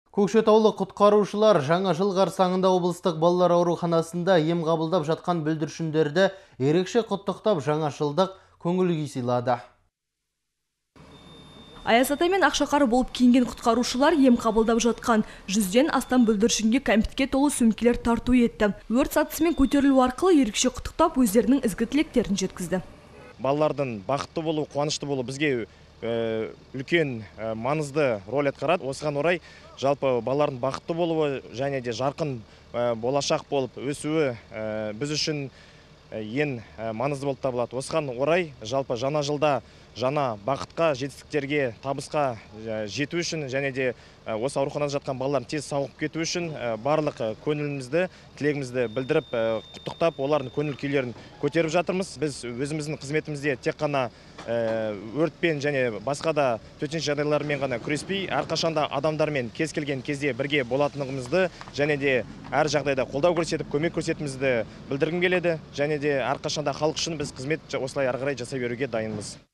Көкшетаулық құтқарушылар жаңа жыл қарсаңында облыстық балалар ауруханасында ем қабылдап жатқан бүлдіршіндерді ерекше құттықтап жаңа жылдық көңіл күй сыйлады. Аяз ата мен Ақшақар болып киінген құтқарушылар ем қабылдап жатқан 100-ден астам бүлдіршінге кәмпитке толы сөмкелер тарту етті. Өрт сатысымен көтерілу арқылы ерекше құттықтап өздерінің ізгі тілектерін жеткізді. Балалардың бақытты болу, қуанышты болу бізге үлкен маңызды роль атқарады. Осыған орай жалпы балалардың бақытты болуы және де жарқын болашақ болып өсуі біз үшін ең маңызды болып табылады. Осыған орай жалпы жаңа жылда жаңа бақытқа, жетістіктерге, табысқа жету үшін және де осы ауруханада жатқан балалардың тез сауығып кету үшін барлық көңілімізді, тілегімізді білдіріп, құттықтап, олардың көңіл күйлерін көтеріп жатырмыз. Біз өзіміздің қызметімізде тек қана өртпен және басқа да төтенше жағдайлармен ғана күреспей, әрқашанда адамдармен кез келген кезде бірге болатынымызды және де әр жағдайда қолдау көрсетіп, көмек көрсетімізді білдіргім келеді. Және де әрқашанда халық үшін біз қызмет осылай ары қарай жасай беруге дайынбыз.